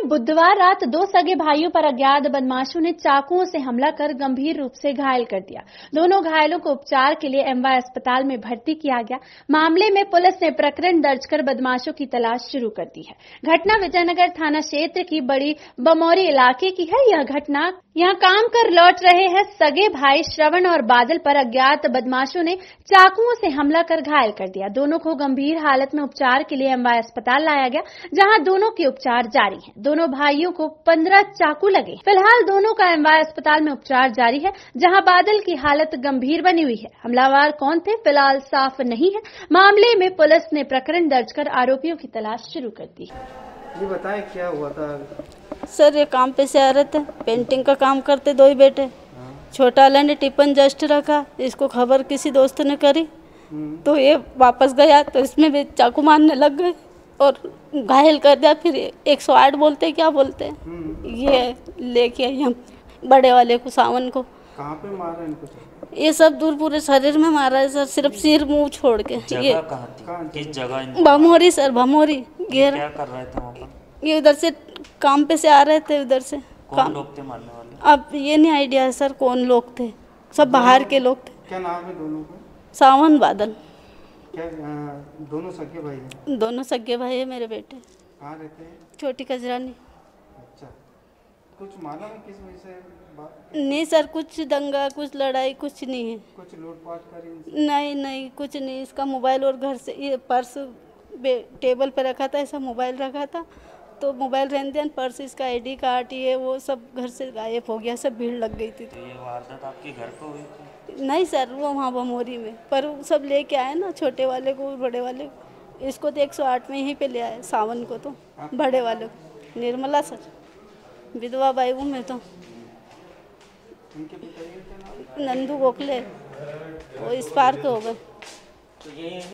बुधवार रात दो सगे भाइयों पर अज्ञात बदमाशों ने चाकुओं से हमला कर गंभीर रूप से घायल कर दिया। दोनों घायलों को उपचार के लिए एमवाय अस्पताल में भर्ती किया गया। मामले में पुलिस ने प्रकरण दर्ज कर बदमाशों की तलाश शुरू कर दी है। घटना विजयनगर थाना क्षेत्र की बड़ी बमौरी इलाके की है। यह घटना यहाँ काम कर लौट रहे हैं सगे भाई श्रवण और बादल पर अज्ञात बदमाशों ने चाकुओं से हमला कर घायल कर दिया। दोनों को गंभीर हालत में उपचार के लिए एमवाय अस्पताल लाया गया, जहां दोनों के उपचार जारी है। दोनों भाइयों को 15 चाकू लगे। फिलहाल दोनों का एमवाय अस्पताल में उपचार जारी है, जहां बादल की हालत गंभीर बनी हुई है। हमलावर कौन थे फिलहाल साफ नहीं है। मामले में पुलिस ने प्रकरण दर्ज कर आरोपियों की तलाश शुरू कर दी। ये बताएं क्या हुआ था? सर ये काम पे से आ रहे थे, पेंटिंग का काम करते दो ही बेटे। छोटा वाला ने टिफिन जस्ट रखा, इसको खबर किसी दोस्त ने करी तो ये वापस गया तो इसमें भी चाकू मारने लग गए और घायल कर दिया। फिर 108 बोलते क्या बोलते ये लेके आई हम बड़े वाले को, सावन को। कहाँ पे मारा इनको? ये सब दूर पूरे शरीर में मारा है सर, सिर्फ सिर मुंह छोड़ के। ये किस जगह? भमोरी सर, भमोरी घेर। क्या कर रहे थे वहाँ पर? ये उधर से काम पे से आ रहे थे, उधर से। कौन लोग थे मारने वाले? अब ये नहीं आइडिया है सर कौन लोग थे, सब बाहर के लोग थे। क्या नाम है दोनों का? सावन बादल। क्या दोनों सगे भाई हैं? दोनों सगे भाई है मेरे बेटे। कहाँ रहते हैं? छोटी कजरानी। अच्छा, कुछ मालूम है किस वजह से बात? नहीं सर, कुछ दंगा कुछ लड़ाई कुछ नहीं है। कुछ लूटपाट करी? नहीं नहीं कुछ नहीं। इसका मोबाइल और घर से ये पर्स टेबल पे रखा था, ऐसा मोबाइल रखा था तो मोबाइल रहने दिया, पर्स इसका आईडी कार्ड ये वो सब घर से गायब हो गया। सब भीड़ लग गई थी। तो ये वारदात आपके घर पे हुई थी? नहीं सर, वो वहाँ बमोरी में, पर सब लेके आए ना, छोटे वाले को बड़े वाले को। इसको तो 108 में यहीं पे ले आए, सावन को तो बड़े वाले को। निर्मला सर, विधवा बाई हूँ मैं तो। नंदू गोखले, वो इस पार के हो गए।